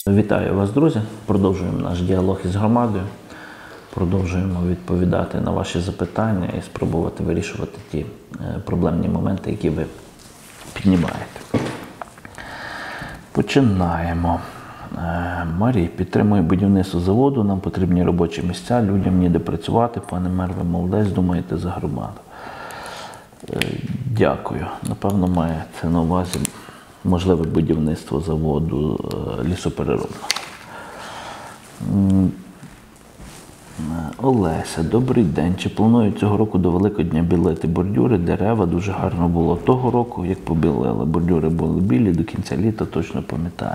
Вітаю вас, друзі! Продовжуємо наш діалог із громадою. Продовжуємо відповідати на ваші запитання і спробувати вирішувати ті проблемні моменти, які ви піднімаєте. Починаємо. Марій, підтримує будівництво заводу, нам потрібні робочі місця, людям ніде працювати. Пане мер, ви молодець, думаєте за громаду. Дякую. Напевно, маєте на увазі можливе будівництво заводу лісопереробного. Олеся, добрий день. Чи планують цього року до Великодня білити бордюри, дерева? Дуже гарно було того року, як побілили. Бордюри були білі, до кінця літа, точно пам'ятаю.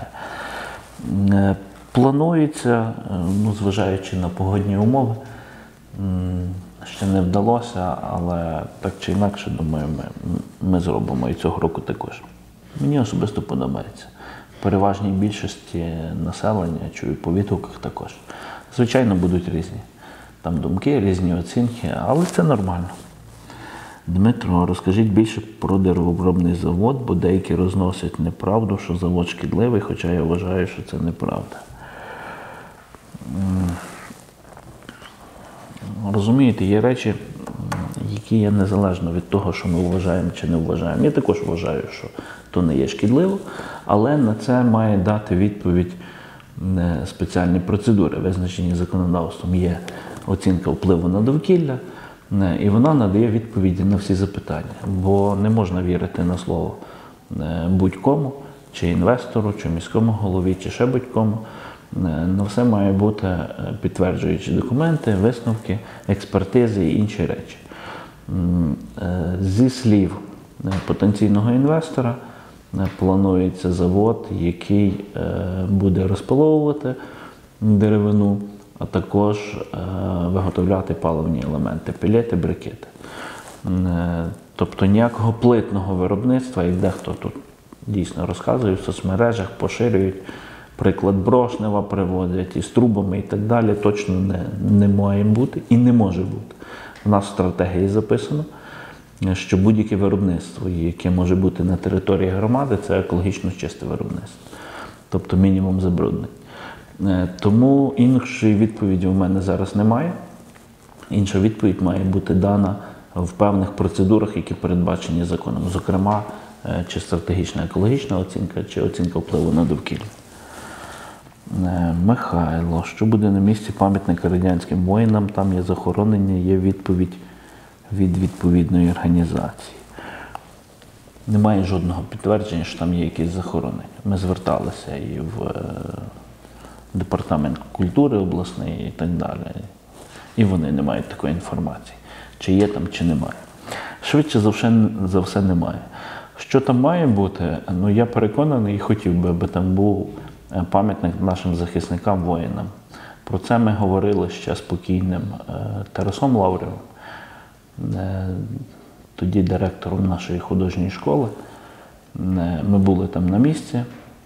Планується, зважаючи на погодні умови, ще не вдалося, але так чи інакше, думаю, ми зробимо і цього року також. Мені особисто подобається. В переважній більшості населення, чую по відгуках також. Звичайно, будуть різні там думки, різні оцінки, але це нормально. Дмитро, розкажіть більше про деревообробний завод, бо деякі розносять неправду, що завод шкідливий, хоча я вважаю, що це неправда. Розумієте, є речі, які є незалежно від того, що ми вважаємо чи не вважаємо. Я також вважаю, що то не є шкідливо, але на це має дати відповідь спеціальні процедури, визначені законодавством. Є оцінка впливу на довкілля, і вона надає відповіді на всі запитання. Бо не можна вірити на слово будь-кому, чи інвестору, чи міському голові, чи ще будь-кому. На все має бути підтверджуючі документи, висновки, експертизи і інші речі. Зі слів потенційного інвестора, планується завод, який буде розпиловувати деревину, а також виготовляти паливні елементи, пелети, брикети. Тобто ніякого плитного виробництва, як дехто тут дійсно розказує в соцмережах, поширюють, приклад Брошнева приводять із трубами і так далі, точно не має бути і не може бути. У нас в стратегії записано, що будь-яке виробництво, яке може бути на території громади, це екологічно чисте виробництво. Тобто мінімум забруднень. Тому іншої відповіді у мене зараз немає. Інша відповідь має бути дана в певних процедурах, які передбачені законом. Зокрема, чи стратегічна екологічна оцінка, чи оцінка впливу на довкілля. Михайло, що буде на місці пам'ятника радянським воїнам? Там є захоронення, є відповідь від відповідної організації. Немає жодного підтвердження, що там є якісь захоронення. Ми зверталися і в департамент культури обласний і так далі. І вони не мають такої інформації. Чи є там, чи немає. Швидше за все немає. Що там має бути? Я переконаний і хотів би, аби там був пам'ятник нашим захисникам, воїнам. Про це ми говорили ще з покійним Тарасом Лаврєвим, тоді директором нашої художньої школи. Ми були там на місці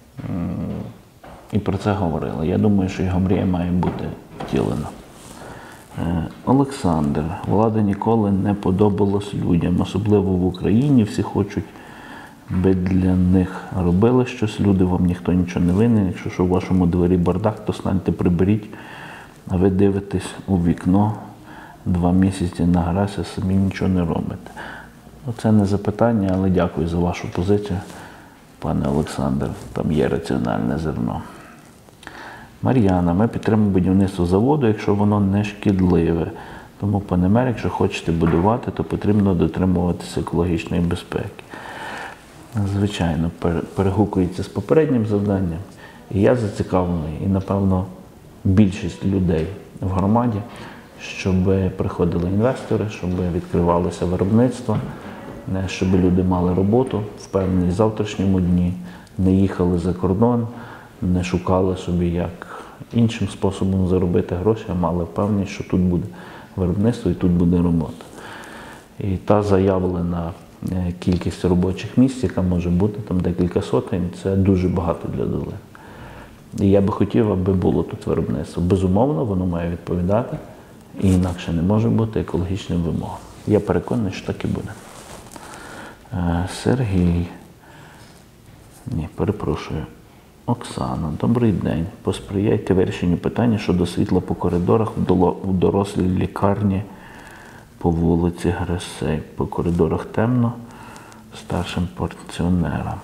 і про це говорили. Я думаю, що його мрія має бути втілена. Олександр, влада ніколи не подобалась людям, особливо в Україні. Всі хочуть, би для них робили щось. Люди, вам ніхто нічого не винен. Якщо що в вашому дворі бардак, то станьте, приберіть, а ви дивитесь у вікно 2 місяці на грася, самі нічого не робите. Це не запитання, але дякую за вашу позицію, пане Олександр. Там є раціональне зерно. Мар'яна, ми підтримуємо будівництво заводу, якщо воно не шкідливе. Тому, пане мер, якщо хочете будувати, то потрібно дотримуватися екологічної безпеки. Звичайно, перегукується з попереднім завданням. І я зацікавлений, і, напевно, більшість людей в громаді, щоб приходили інвестори, щоб відкривалося виробництво, щоб люди мали роботу, впевнені в завтрашньому дні, не їхали за кордон, не шукали собі, як іншим способом заробити гроші, а мали впевненість, що тут буде виробництво і тут буде робота. І та заявлена кількість робочих місць, яка може бути, там декілька сотень, це дуже багато для долини. І я би хотів, аби було тут виробництво. Безумовно, воно має відповідати, і інакше не може бути екологічним вимогам. Я переконаний, що так і буде. Сергій. Ні, перепрошую. Оксана, добрий день. Посприяйте вирішенню питання щодо світла по коридорах у дорослій лікарні по вулиці Гресей. По коридорах темно, старшим пенсіонерам.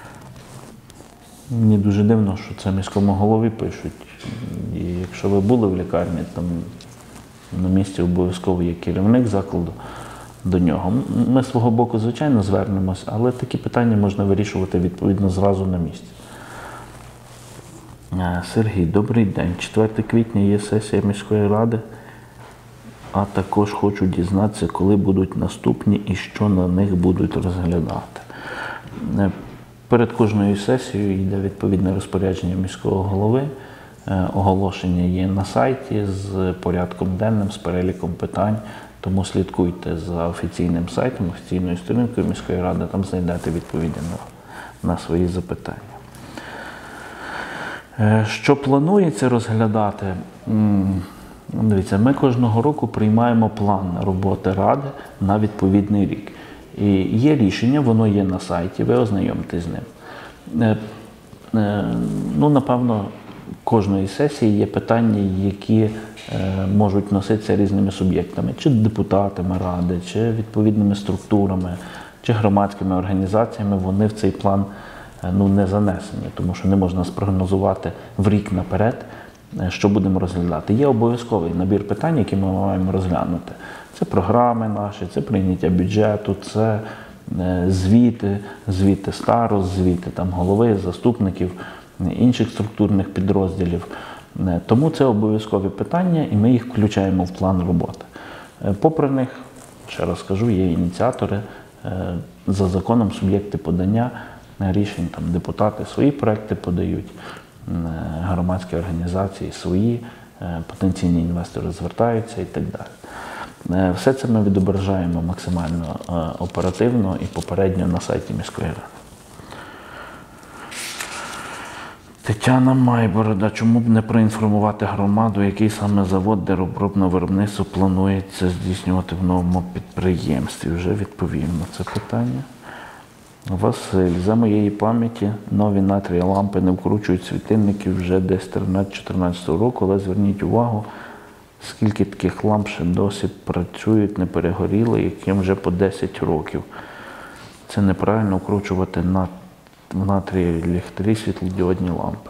Мені дуже дивно, що це міському голові пишуть. І якщо ви були в лікарні, там на місці обов'язково є керівник закладу до нього. Ми з свого боку, звичайно, звернемось, але такі питання можна вирішувати відповідно зразу на місці. Сергій, добрий день. 4 квітня є сесія міської ради, а також хочу дізнатися, коли будуть наступні і що на них будуть розглядати. Перед кожною сесією йде відповідне розпорядження міського голови. Оголошення є на сайті з порядком денним, з переліком питань, тому слідкуйте за офіційним сайтом, офіційною сторінкою міської ради, там знайдете відповіді на свої запитання. Що планується розглядати? Дивіться, ми кожного року приймаємо план роботи ради на відповідний рік. І є рішення, воно є на сайті, ви ознайомитесь з ним. Напевно, кожної сесії є питання, які можуть носитися різними суб'єктами, чи депутатами ради, чи відповідними структурами, чи громадськими організаціями, вони в цей план не занесені, тому що не можна спрогнозувати в рік наперед, що будемо розглядати. Є обов'язковий набір питань, які ми маємо розглянути. Це програми наші, це прийняття бюджету, це звіти старост, звіти голови, заступників, інших структурних підрозділів. Тому це обов'язкові питання, і ми їх включаємо в план роботи. Попри них, ще раз кажу, є ініціатори, за законом суб'єкти подання рішень, депутати свої проекти подають, громадські організації свої, потенційні інвестори звертаються і так далі. Все це ми відображаємо максимально оперативно і попередньо на сайті міської ради. Тетяна Майборода, чому б не проінформувати громаду, який саме завод дереворобного виробництва планується здійснювати в новому підприємстві? Вже відповім на це питання. Василь, за моєї пам'яті, нові натрії лампи не вкручують світильників вже десь 13-14 року, але зверніть увагу, скільки таких ламп ще досі працюють, не перегоріли, яким вже по 10 років. Це неправильно вкручувати в натрієві ліхтарі світлодіодні лампи.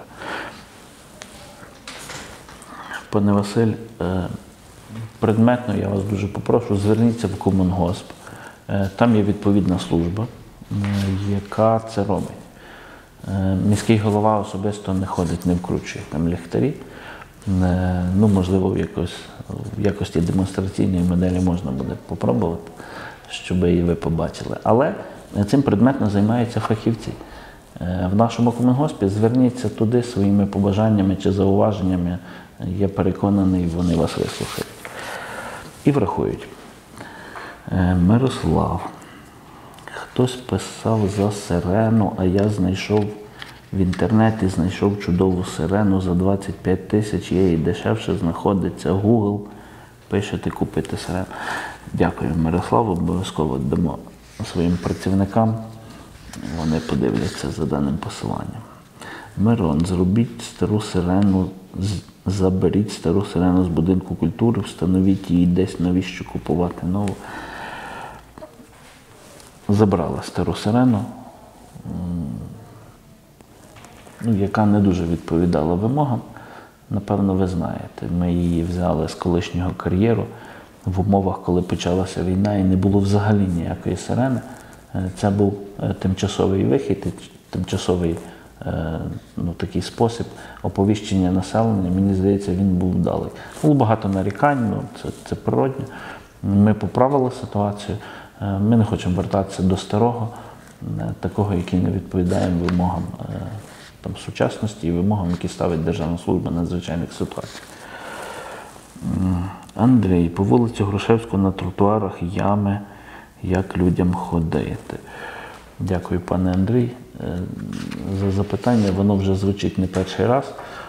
Пане Василь, предметно я вас дуже попрошу, зверніться в Комунгосп. Там є відповідна служба, яка це робить. Міський голова особисто не ходить, не вкручує там ліхтарі. Можливо, в якості демонстраційної моделі можна буде попробувати, щоб її ви побачили. Але цим предметно займаються фахівці. В нашому Комунгоспі зверніться туди своїми побажаннями чи зауваженнями. Я переконаний, вони вас вислухають. І врахують. Мирослав. Хтось писав за сирену, а я знайшов в інтернеті, чудову сирену за 25 тисяч, є і дешевше знаходиться. Google, пишете купити сирену. Дякую, Мирослав, обов'язково дамо своїм працівникам, вони подивляться за даним посиланням. Мирон, заберіть стару сирену з будинку культури, встановіть її десь, навіщо купувати нову. Забрала стару сирену, яка не дуже відповідала вимогам. Напевно, ви знаєте, ми її взяли з колишнього кар'єру в умовах, коли почалася війна і не було взагалі ніякої сирени. Це був тимчасовий вихід, тимчасовий такий спосіб оповіщення населення. Мені здається, він був вдалий. Було багато нарікань, це природне. Ми поправили ситуацію. Ми не хочемо вертатися до старого, такого, який не відповідає вимогам сучасності і вимогам, які ставить Державна служба надзвичайних ситуацій. Андрій, по вулиці Грушевського на тротуарах ями, як людям ходити? Дякую, пане Андрій, за запитання. Воно вже звучить не перший раз.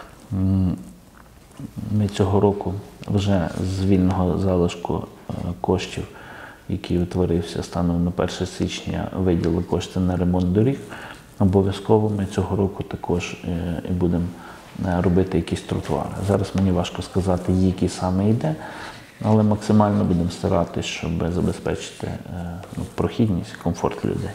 Ми цього року вже з вільного залишку коштів, який утворився станом на 1 січня, виділили кошти на ремонт доріг. Обов'язково ми цього року також і будемо робити якісь тротуари. Зараз мені важко сказати, який саме йде, але максимально будемо старатися, щоб забезпечити прохідність і комфорт людей.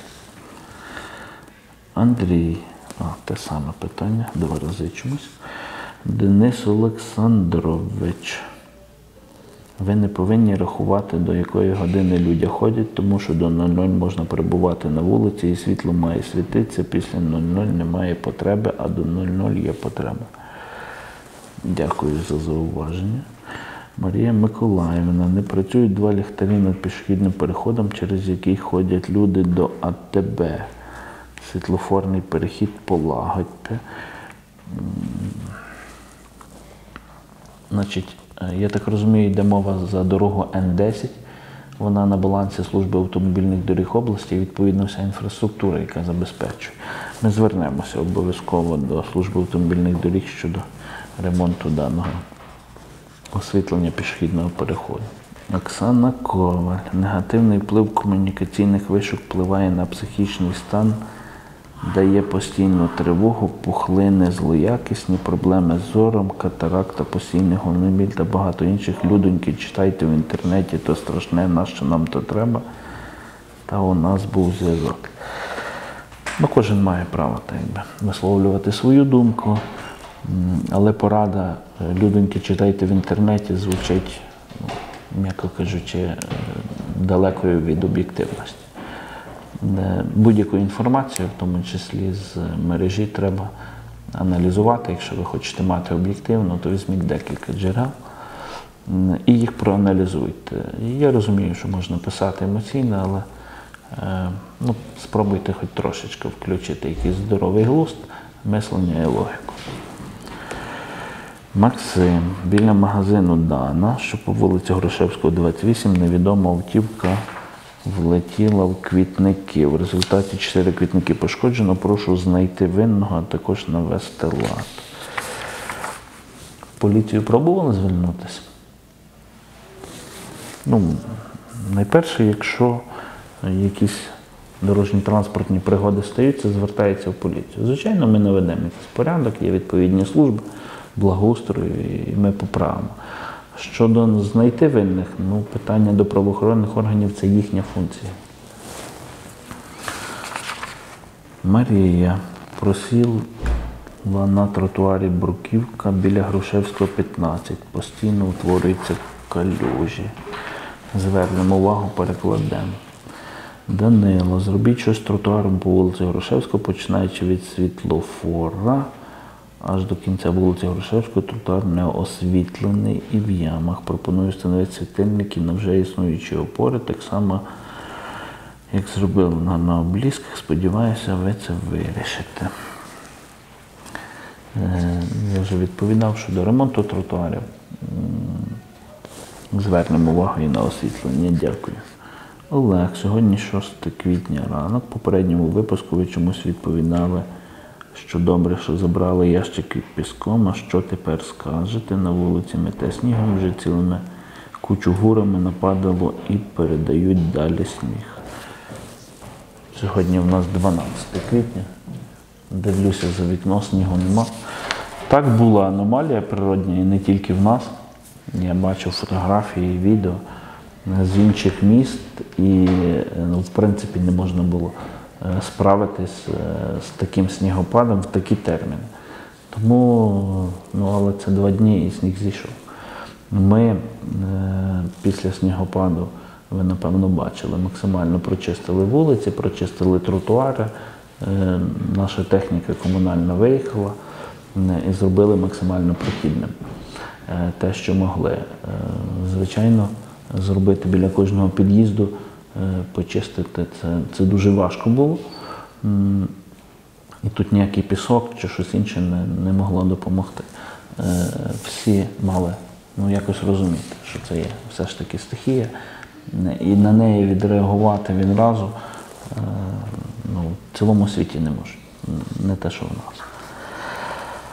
Андрій, те саме питання, 2 рази чомусь. Денис Олександрович. Ви не повинні рахувати, до якої години люди ходять, тому що до 00 можна перебувати на вулиці і світло має світитися, після 00 немає потреби, а до 00 є потреба. Дякую за зауваження. Марія Миколаївна. Не працюють 2 ліхтарі над пішохідним переходом, через який ходять люди до АТБ. Світлофорний перехід полагодьте. Значить, я так розумію, йде мова за дорогу Н10. Вона на балансі Служби автомобільних доріг області і, відповідно, вся інфраструктура, яка забезпечує. Ми звернемося обов'язково до Служби автомобільних доріг щодо ремонту даного освітлення пішохідного переходу. Оксана Коваль. Негативний вплив комунікаційних вишок впливає на психічний стан, дає постійну тривогу, пухлини, злоякісні, проблеми з зором, катаракта, постійний головний біль та багато інших. Людоньки, читайте в інтернеті, то страшне, нащо нам то треба. Та у нас був зв'язок. Кожен має право висловлювати свою думку, але порада «людоньки, читайте в інтернеті» звучить, м'яко кажучи, далекою від об'єктивності. Будь-яку інформацію, в тому числі з мережі, треба аналізувати. Якщо ви хочете мати об'єктивно, то візьміть декілька джерел і їх проаналізуйте. Я розумію, що можна писати емоційно, але спробуйте хоч трошечки включити якийсь здоровий глузд, мислення і логіку. Максим. Біля магазину «Дана», що по вулиці Грушевського, 28, невідома автівка влетіла в квітники. В результаті 4 квітники пошкоджено. Прошу знайти винного, а також навести лад. В поліцію пробували звернутися? Найперше, якщо якісь дорожньо-транспортні пригоди стаються, звертається в поліцію. Звичайно, ми наведемо якийсь порядок, є відповідні служби благоустрою, і ми поправимо. Щодо знайти винних, питання до правоохоронних органів – це їхня функція. Марія. Просіла на тротуарі бруківка біля Грушевського, 15. Постійно утворюються калюжі. Звернемо увагу, перекладемо. Данило. Зробіть щось з тротуаром по вулиці Грушевського, починаючи від світлофора, аж до кінця вулиці Грушевського. Тротуар не освітлений і в ямах. Пропоную встановити світильники на вже існуючі опори, так само, як зробили на облізках. Сподіваюся, ви це вирішите. Я вже відповідав, що до ремонту тротуарів звернемо увагу і на освітлення. Дякую. Олег. Сьогодні 6 квітня ранок. В попередньому випуску ви чомусь відповідали, що добре, що забрали ящики піском, а що тепер скажете? На вулиці мете снігом, вже цілими кучугурами нападало і передають далі сніг. Сьогодні в нас 12 квітня. Дивлюся за вікно, снігу нема. Так була аномалія природня, і не тільки в нас. Я бачив фотографії, відео з інших міст, і в принципі не можна було справитись з таким снігопадом в такі терміни. Тому, але це 2 дні і сніг зійшов. Ми після снігопаду, ви напевно бачили, максимально прочистили вулиці, прочистили тротуари, наша техніка комунальна виїхала і зробили максимально прохідним те, що могли. Звичайно, зробити біля кожного під'їзду, почистити, це дуже важко було. І тут ніякий пісок чи щось інше не могло допомогти. Всі мали якось розуміти, що це є все ж таки стихія, і на неї відреагувати відразу в цілому світі не можуть. Не те, що в нас.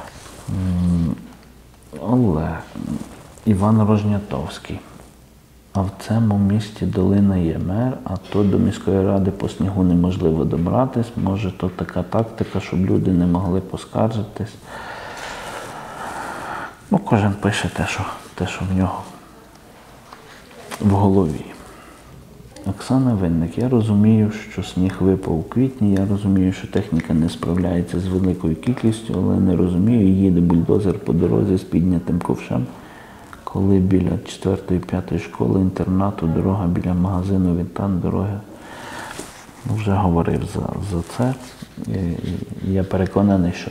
Олег. Іван Рожнятовський. А в цьому місті долина є мер, а то до міської ради по снігу неможливо добратись. Може, то така тактика, щоб люди не могли поскаржитись. Ну, кожен пише те, що в нього в голові. Оксана Винник. Я розумію, що сніг випав у квітні, я розумію, що техніка не справляється з великою кількістю, але не розумію, їде бульдозер по дорозі з піднятим ковшем, коли біля 4-5 школи, інтернату, дорога біля магазину, Вінтан, дороги. Вже говорив за це. Я переконаний, що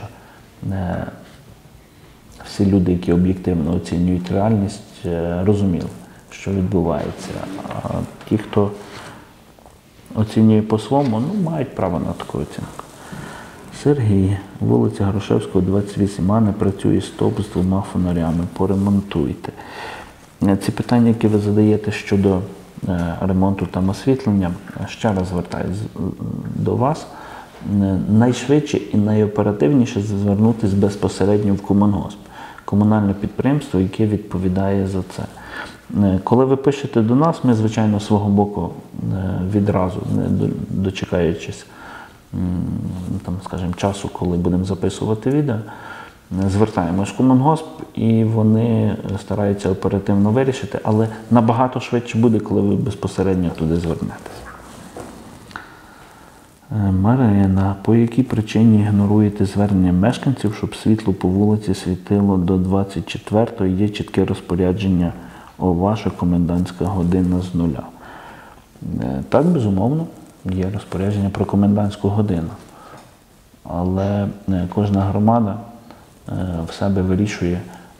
всі люди, які об'єктивно оцінюють реальність, розуміли, що відбувається. А ті, хто оцінює по-своєму, мають право на таку оцінку. Сергій, вулиця Грушевського, 28А, не працює стовп з 2 фонарями, поремонтуйте. Ці питання, які ви задаєте щодо ремонту та освітлення, ще раз звертаюся до вас. Найшвидше і найоперативніше звернутися безпосередньо в Комунгосп, комунальне підприємство, яке відповідає за це. Коли ви пишете до нас, ми, звичайно, свого боку відразу, не дочекаючись часу, коли будемо записувати відео, звертаємось в Комунгосп, і вони стараються оперативно вирішити, але набагато швидше буде, коли ви безпосередньо туди звернетесь. Марина, по якій причині ігноруєте звернення мешканців, щоб світло по вулиці світило до 24-ї, є чітке розпорядження ваша комендантська година з 0. Так, безумовно, є розпорядження про комендантську годину. Але кожна громада в себе вирішує,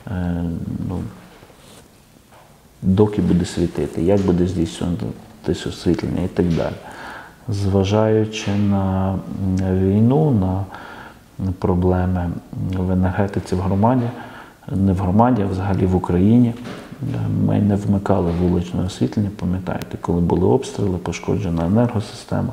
доки буде світити, як буде здійснюватися освітлення і так далі. Зважаючи на війну, на проблеми в енергетиці в громаді, не в громаді, а взагалі в Україні, ми не вмикали вуличне освітлення, пам'ятаєте, коли були обстріли, пошкоджена енергосистема,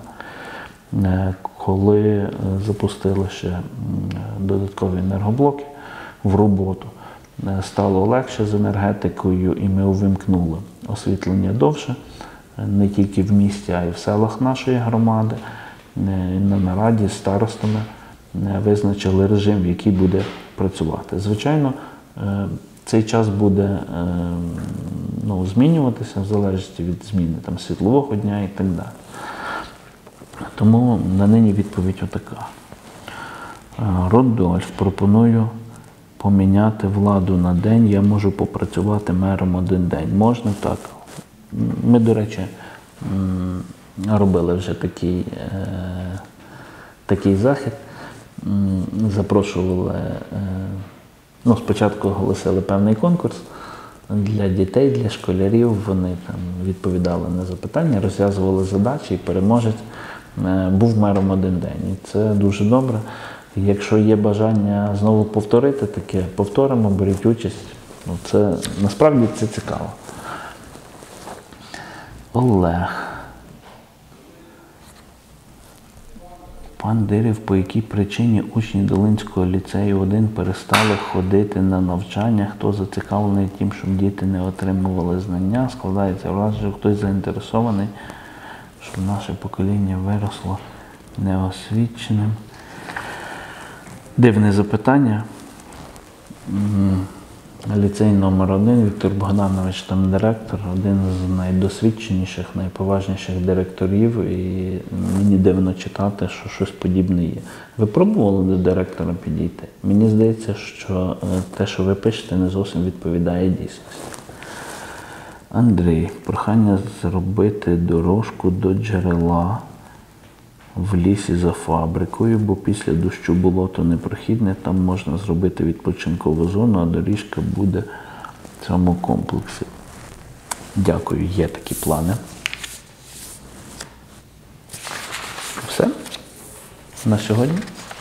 коли запустили ще додаткові енергоблоки в роботу, стало легше з енергетикою, і ми увімкнули освітлення довше, не тільки в місті, а й в селах нашої громади. На нараді з старостами визначили режим, в який буде працювати. Звичайно, цей час буде змінюватися в залежності від зміни світлового дня і так далі. Тому на нині відповідь отака. Родольф, пропоную поміняти владу на день, я можу попрацювати мером 1 день. Можна так. Ми, до речі, робили вже такий захід. Запрошували, спочатку оголосили певний конкурс для дітей, для школярів. Вони там відповідали на запитання, розв'язували задачі, і переможець був мером 1 день. І це дуже добре. Якщо є бажання знову повторити таке, повторимо, беріть участь. Насправді це цікаво. Олег. Пан Дирів, по якій причині учні Долинського ліцею 1 перестали ходити на навчання? Хто зацікавлений тим, щоб діти не отримували знання? Складається враження, що хтось заінтересований, щоб наше покоління виросло неосвіченим. Дивне запитання. Ліцей номер 1, Віктор Богданович, там директор, один з найдосвідченіших, найповажніших директорів, і мені дивно читати, що щось подібне є. Ви пробували до директора підійти? Мені здається, що те, що ви пишете, не зовсім відповідає дійсності. Андрій, прохання зробити дорожку до джерела в лісі за фабрикою, бо після дощу болото непрохідне, там можна зробити відпочинкову зону, а доріжка буде в цьому комплексі. Дякую, є такі плани. Все? На сьогодні?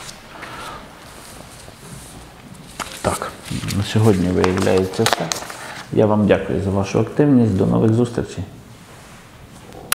Так, на сьогодні виявляється все. Я вам дякую за вашу активність. До нових зустрічей.